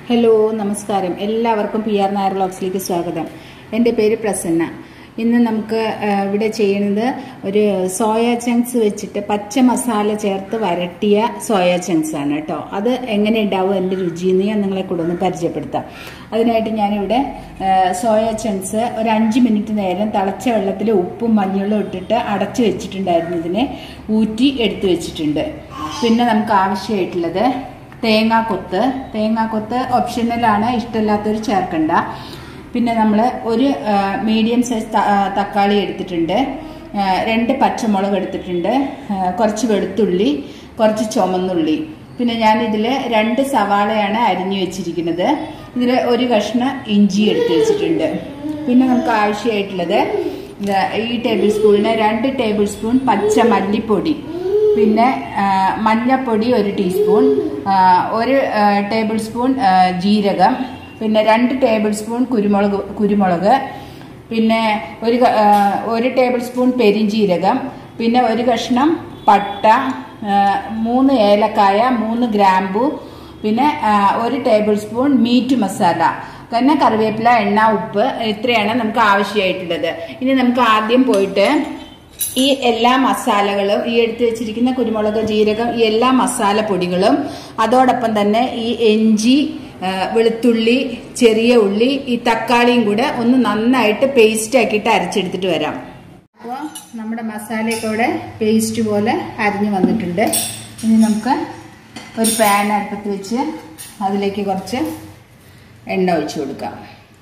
Hello നമസ്കാരം എല്ലാവർക്കും PR Nair വ്ലോഗ്സിലേക്ക് സ്വാഗതം. എൻ്റെ പേര് പ്രസന്ന. ഇന്ന് നമുക്ക് ഇവിടെ ചെയ്യുന്നത് ഒരു സോയ ചങ്ക്സ് വെച്ചിട്ട് പച്ച മസാല ചേർത്ത് വരട്ടിയ സോയ ചങ്ക്സ് ആണ് കേട്ടോ. അത് എങ്ങനെ ഉണ്ടാവും എൻ്റെ രുചിയെന്ന് ഞാൻ നിങ്ങളെ കൂടെ ഒന്ന് പരിചയപ്പെടുത്താം. അതിനായിട്ട് ഞാനിവിടെ സോയ ചങ്ക്സ് ഒരു 5 മിനിറ്റ് നേരം തിളച്ച വെള്ളത്തിൽ ഉപ്പും മഞ്ഞളും ഇട്ടിട്ട് അടച്ചു വെച്ചിട്ടുണ്ടായിരുന്നു. ഇതിനെ ഊറ്റി എടുത്തു വെച്ചിട്ടുണ്ട്. പിന്നെ നമുക്ക് ആവശ്യമായിട്ടുള്ളത് തേങ്ങാക്കൊത്ത് ഓപ്ഷണലാണ്, ഇഷ്ടമില്ലാത്തവർ ചേർക്കണ്ട. പിന്നെ നമ്മൾ ഒരു മീഡിയം സൈസ് തക്കാളി എടുത്തിട്ടുണ്ട്, 2 പച്ചമുളക് എടുത്തിട്ടുണ്ട്, കുറച്ച് വെളുത്തുള്ളി, കുറച്ച് ചുമന്നുള്ളി. പിന്നെ ഞാനിതിൽ 2 സവാളയാണ് അരിഞ്ഞു വെച്ചിരിക്കുന്നത്. ഇതിൽ ഒരു കഷ്ണം ഇഞ്ചി എടുത്ത് വെച്ചിട്ടുണ്ട്. പിന്നെ നമുക്ക് ആവശ്യമായിട്ടുള്ളത് ഈ ടേബിൾ സ്പൂണിന് 2 ടേബിൾ സ്പൂൺ പച്ച മല്ലിപ്പൊടി, പിന്നെ മഞ്ഞൾപ്പൊടി 1 ടീസ്പൂൺ, 1 ടേബിൾ സ്പൂൺ ജീരകം, പിന്നെ 2 ടേബിൾ സ്പൂൺ കുരുമുളക്, പിന്നെ 1 ടേബിൾ സ്പൂൺ പെരിഞ്ജീരകം, പിന്നെ 1 കഷ്ണം പട്ട, 3 ഏലക്കായ, 3 ഗ്രാമ്പു, പിന്നെ 1 ടേബിൾ സ്പൂൺ മീറ്റ് മസാല, പിന്നെ കറിവേപ്പില, എണ്ണ, ഉപ്പ്. ഇത്രയാണ് നമുക്ക് ആവശ്യമായിട്ടുള്ളത്. ഇനി നമുക്ക് ആദ്യം പോയിട്ട് ഈ എല്ലാ മസാലകളും, ഈ എടുത്തു വെച്ചിരിക്കുന്ന കുരുമുളക്, ജീരകം, ഈ എല്ലാ മസാലപ്പൊടികളും, അതോടൊപ്പം തന്നെ ഈ ഇഞ്ചി, വെളുത്തുള്ളി, ചെറിയ ഉള്ളി, ഈ തക്കാളിയും കൂടെ ഒന്ന് നന്നായിട്ട് പേസ്റ്റ് ആക്കിയിട്ട് അരച്ചെടുത്തിട്ട് വരാം. അപ്പോൾ നമ്മുടെ മസാലയൊക്കെ ഇവിടെ പേസ്റ്റ് പോലെ അരിഞ്ഞു വന്നിട്ടുണ്ട്. ഇനി നമുക്ക് ഒരു പാൻ അടുപ്പത്ത് വെച്ച് അതിലേക്ക് കുറച്ച് എണ്ണ ഒഴിച്ചു കൊടുക്കാം.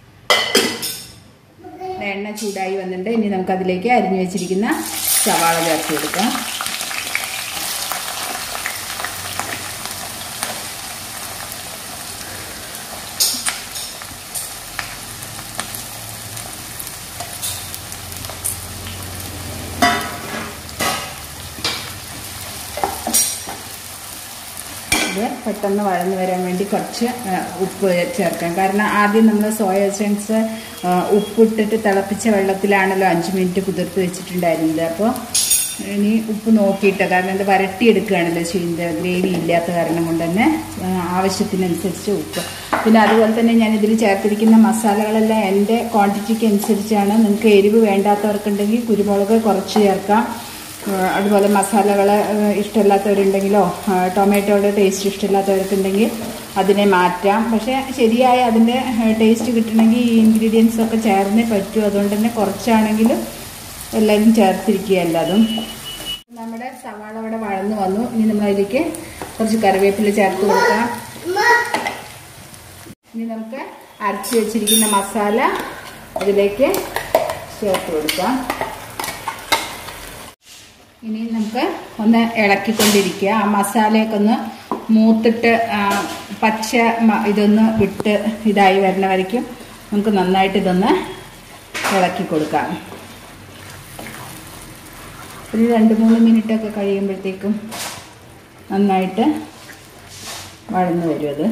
എണ്ണ ചൂടായി വന്നിട്ടുണ്ട്. ഇനി നമുക്ക് അതിലേക്ക് അരിഞ്ഞു വെച്ചിരിക്കുന്ന സവാള ചേർത്ത് കൊടുക്കാം. ഇത് പെട്ടെന്ന് വഴന്നു വരാൻ വേണ്ടി കുറച്ച് ഉപ്പ് ചേർക്കാം. കാരണം ആദ്യം നമ്മൾ സോയ ചങ്ക്സ് ഉപ്പിട്ടിട്ട് തിളപ്പിച്ച വെള്ളത്തിലാണല്ലോ 5 മിനിറ്റ് കുതിർത്ത് വെച്ചിട്ടുണ്ടായിരുന്നത്. അപ്പോൾ ഇനി ഉപ്പ് നോക്കിയിട്ട്, കാരണം ഇത് വരട്ടിയെടുക്കുകയാണല്ലോ ചെയ്യുന്നത്, ഗ്രേവി ഇല്ലാത്ത കാരണം കൊണ്ട് തന്നെ ആവശ്യത്തിനനുസരിച്ച് ഉപ്പ്. പിന്നെ അതുപോലെ തന്നെ ഞാൻ ഇതിൽ ചേർത്തിരിക്കുന്ന മസാലകളെല്ലാം എൻ്റെ ക്വാണ്ടിറ്റിക്ക് അനുസരിച്ചാണ്. നിങ്ങൾക്ക് എരിവ് വേണ്ടാത്തവർക്കുണ്ടെങ്കിൽ കുരുമുളക് കുറച്ച് ചേർക്കാം. അതുപോലെ മസാലകൾ ഇഷ്ടമില്ലാത്തവരുണ്ടെങ്കിലോ ടൊമാറ്റോയുടെ ടേസ്റ്റ് ഇഷ്ടമില്ലാത്തവർക്കുണ്ടെങ്കിൽ അതിനെ മാറ്റാം. പക്ഷേ ശരിയായ അതിൻ്റെ ടേസ്റ്റ് കിട്ടണമെങ്കിൽ ഈ ഇൻഗ്രീഡിയൻസ് ഒക്കെ ചേർന്നേ പറ്റൂ. അതുകൊണ്ട് തന്നെ കുറച്ചാണെങ്കിലും എല്ലാവരും ചേർത്തിരിക്കുക എല്ലാതും. നമ്മുടെ സവാള ഇവിടെ വഴന്നു വന്നു. ഇനി നമ്മളതിലേക്ക് കുറച്ച് കറിവേപ്പില ചേർത്ത് കൊടുക്കാം. ഇനി നമുക്ക് അരച്ച് വെച്ചിരിക്കുന്ന മസാല അതിലേക്ക് ചേർത്ത് കൊടുക്കാം. ഇനി നമുക്ക് ഒന്ന് ഇളക്കിക്കൊണ്ടിരിക്കുക. ആ മസാലയൊക്കെ ഒന്ന് മൂത്തിട്ട് പച്ച ഇതൊന്ന് വിട്ട് ഇതായി വരുന്ന വരയ്ക്കും നമുക്ക് നന്നായിട്ട് ഇതൊന്ന് ഇളക്കി കൊടുക്കാം. ഒരു 2-3 മിനിറ്റൊക്കെ കഴിയുമ്പോഴത്തേക്കും നന്നായിട്ട് വഴന്നു വരും അത്.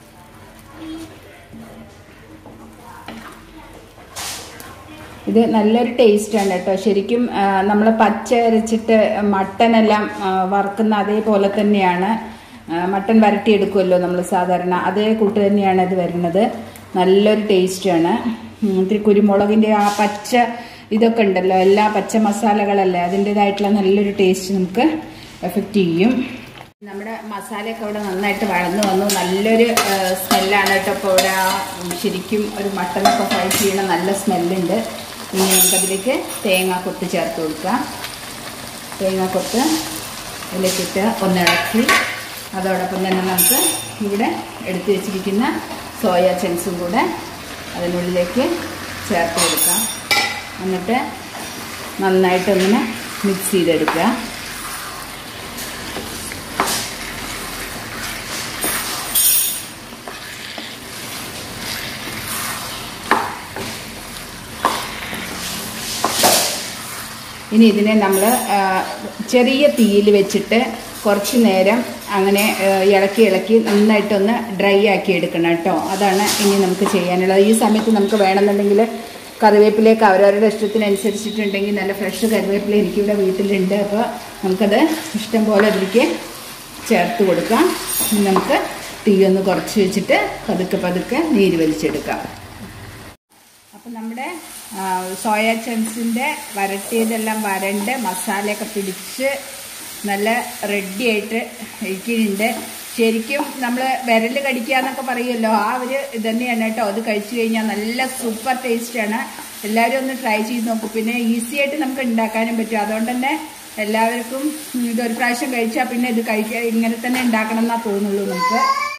ഇത് നല്ലൊരു ടേസ്റ്റാണ് കേട്ടോ. ശരിക്കും നമ്മൾ പച്ച അരച്ചിട്ട് മട്ടനെല്ലാം വറുക്കുന്ന അതേപോലെ തന്നെയാണ്. മട്ടൻ വരട്ടിയെടുക്കുമല്ലോ നമ്മൾ സാധാരണ, അതേ കൂട്ട് തന്നെയാണ് ഇത് വരുന്നത്. നല്ലൊരു ടേസ്റ്റാണ്. ഇത്തിരി കുരുമുളകിൻ്റെ ആ പച്ച ഇതൊക്കെ ഉണ്ടല്ലോ, എല്ലാ പച്ച മസാലകളല്ലേ, അതിൻ്റെതായിട്ടുള്ള നല്ലൊരു ടേസ്റ്റ് നമുക്ക് എഫക്റ്റ് ചെയ്യും. നമ്മുടെ മസാലയൊക്കെ ഇവിടെ നന്നായിട്ട് വഴന്നു വന്നു. നല്ലൊരു സ്മെല്ലാണ് കേട്ടോ. ഇപ്പോൾ ഇവിടെ ശരിക്കും ഒരു മട്ടനൊക്കെ ഫ്രൈ ചെയ്യണ നല്ല സ്മെല്ലുണ്ട്. ഇനി നമുക്കതിലേക്ക് തേങ്ങാക്കൊത്ത് ചേർത്ത് കൊടുക്കാം. തേങ്ങാക്കൊത്ത് ഇതിലേക്കിട്ട് ഒന്ന് ഇളക്കി അതോടൊപ്പം തന്നെ നമുക്ക് ഇവിടെ എടുത്തു വെച്ചിരിക്കുന്ന സോയ ചങ്ക്സും കൂടെ അതിനുള്ളിലേക്ക് ചേർത്ത് കൊടുക്കാം. എന്നിട്ട് നന്നായിട്ടൊന്നിനെ മിക്സ് ചെയ്തെടുക്കുക. ഇനി ഇതിനെ നമ്മൾ ചെറിയ തീയിൽ വെച്ചിട്ട് കുറച്ച് നേരം അങ്ങനെ ഇളക്കി നന്നായിട്ടൊന്ന് ഡ്രൈ ആക്കി എടുക്കണം കേട്ടോ. അതാണ് ഇനി നമുക്ക് ചെയ്യാനുള്ളത്. ഈ സമയത്ത് നമുക്ക് വേണമെന്നുണ്ടെങ്കിൽ കറിവേപ്പിലേക്ക് അവരവരുടെ ഇഷ്ടത്തിനനുസരിച്ചിട്ടുണ്ടെങ്കിൽ നല്ല ഫ്രഷ് കറിവേപ്പില എനിക്കിവിടെ വീട്ടിലുണ്ട്. അപ്പോൾ നമുക്കത് ഇഷ്ടം പോലെ അതിലേക്ക് ചേർത്ത് കൊടുക്കാം. നമുക്ക് തീ ഒന്ന് കുറച്ച് വെച്ചിട്ട് പതുക്കെ പതുക്കെ നീര് വലിച്ചെടുക്കാം. അപ്പം നമ്മുടെ സോയ ചങ്ക്സിൻ്റെ വരട്ടിയതെല്ലാം വരണ്ട് മസാലയൊക്കെ പിടിച്ച് നല്ല റെഡിയായിട്ട് ഇരിക്കുന്നുണ്ട്. ശരിക്കും നമ്മൾ വിരൽ കടിക്കുക എന്നൊക്കെ പറയുമല്ലോ, ആ ഒരു ഇത് തന്നെയാണ് കേട്ടോ. അത് കഴിച്ചു കഴിഞ്ഞാൽ നല്ല സൂപ്പർ ടേസ്റ്റാണ്. എല്ലാവരും ഒന്ന് ട്രൈ ചെയ്ത് നോക്കും. പിന്നെ ഈസി ആയിട്ട് നമുക്ക് ഉണ്ടാക്കാനും പറ്റും. അതുകൊണ്ട് തന്നെ എല്ലാവർക്കും ഇതൊരു പ്രാവശ്യം കഴിച്ചാൽ പിന്നെ ഇത് കഴിക്കാൻ ഇങ്ങനെ തന്നെ ഉണ്ടാക്കണം എന്നാ തോന്നുള്ളൂ നമുക്ക്.